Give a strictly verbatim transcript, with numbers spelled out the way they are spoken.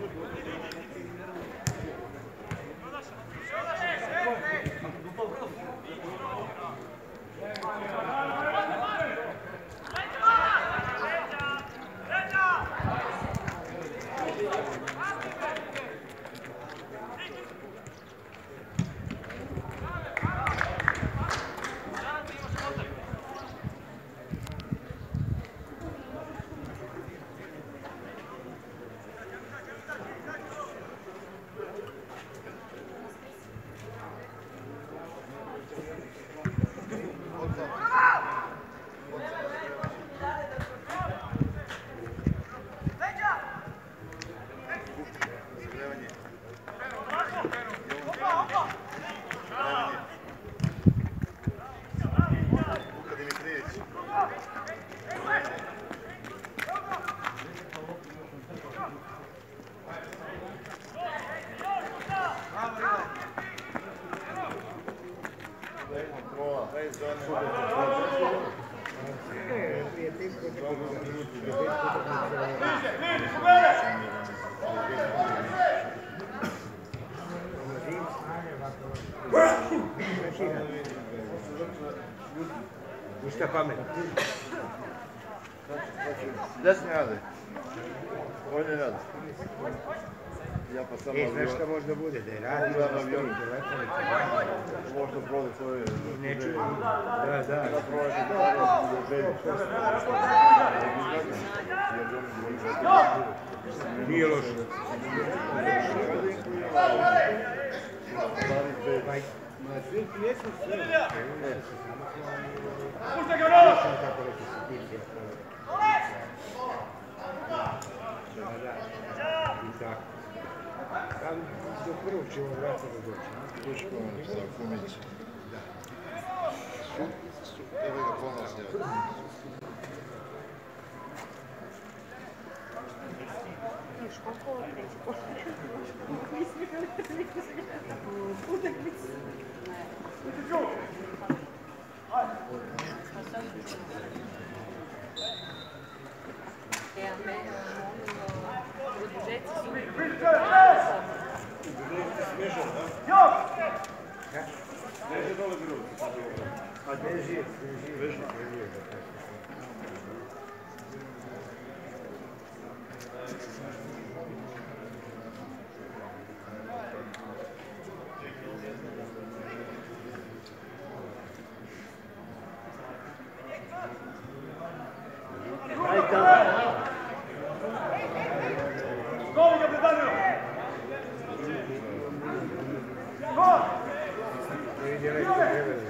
Ništa pametno. Desni rade. Ovdje rade. Ja pa sam E, znaš šta možda bude, da je radio, da stoji telefonice. možda prode svoje... Ne čujem. Da, da. Da prode u želju. Nije loše. Ma svi jesu sve. Pušta ga vrlo! Kako reći se ti je. Da, da. I tako. Ali do prvog ćemo vrata da doći. Tuško ono sa Kumić. Da. Evo ga ponosio. Još koliko ovo kreći pošli? Mislim da ne niko se gleda. Utakmicu. Ja, me, produžeci su... Produžeci smešan, da? Jo! Neže dole grud. A beži, beži, beži. Go!